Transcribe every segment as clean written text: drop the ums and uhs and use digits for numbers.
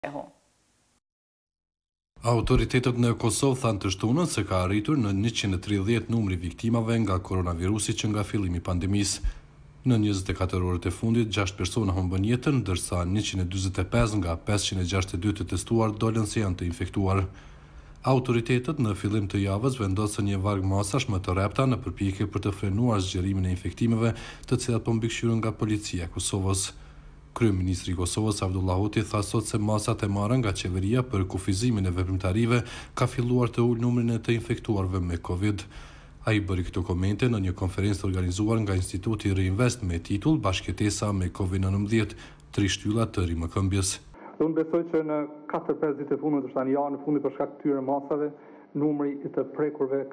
Autoritetet në Kosovë thanë të shtunën se ka arritur në 130 numri viktimave nga koronavirusi që nga fillimi i pandemisë. Në 24 orët e fundit, 6 persona humbën jetën, ndërsa 145 nga 562 të testuar dolën se janë të infektuar. Autoritetet në fillim të javës vendosën një varg masash më të repta në përpjekje për të frenuar zgjerimin e infektimeve, të cilat po mbikëqyrën nga policia e Kosovës. Kryeministri i Kosovës Abdullah Hoti tha sot se masat e marra nga qeveria për kufizimin e veprimtarive ka filluar të ulë numrin e të infektuarve me Covid. Ai bëri këto komente në një konferencë organizuar nga Instituti Reinvest me titull Bashkëtesa me Covid-19, 3 shtylla të rimëkëmbjes. Unë besoj që në 4-5 ditë e fundit, është një javë në fundi për shkak të këtyre masave, numri i të prekurve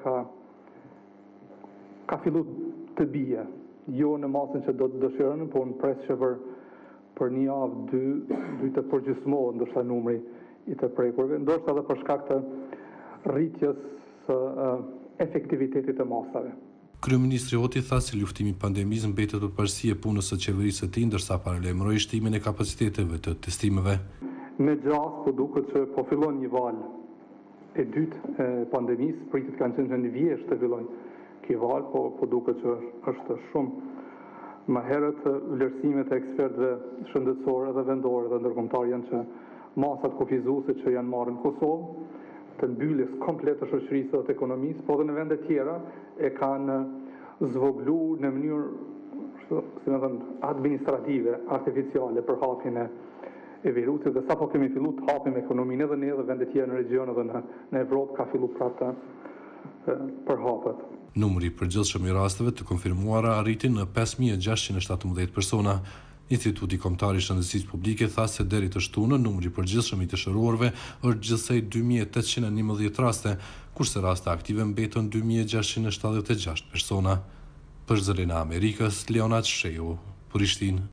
ka filluar të bie. Jo në masën që do të dëshirojnë, por në pres që për një javë, dy të përgjysmohet ndoshta numri i të prekurve, ndoshta edhe për shkak të rritjes së efektivitetit të masave. Kryeministri Hoti tha se luftimi i pandemisë mbetet përparësi e punës së qeverisë së tij, ndërsa paralajmëroi shtimin e kapaciteteve të testimeve. Me gjas po duket që po fillon një valë e dytë e pandemisë, pritet kanë qenë në vjesht të fillojë ky valë, po duket që është shumë. Më herët vlerësimet e ekspertëve shëndetësorë dhe vendorë dhe ndërkombëtar janë që masat kufizuese që janë marrë në Kosovë të mbylljes komplet të shoqërisë dhe të ekonomisë, po edhe në vende tjera e kanë zvogluar në mënyrë administrative, artificiale për hapjen e virusit, dhe sapo kemi filluar të hapim ekonominë edhe ne dhe vende tjera në regjion edhe në Evropë ka filluar prapë për hapet. Numri i përgjithshëm i rasteve të konfirmuara arriti në 5617 persona. Instituti Kombëtar i Shëndetësisë Publike tha se deri të shtunën numri i përgjithshëm i të shëruarve është gjithsej 2811 raste, kurse raste aktive mbetën 2676 persona. Për Zërin e Amerikës, Leonard Sheu, Prishtinë.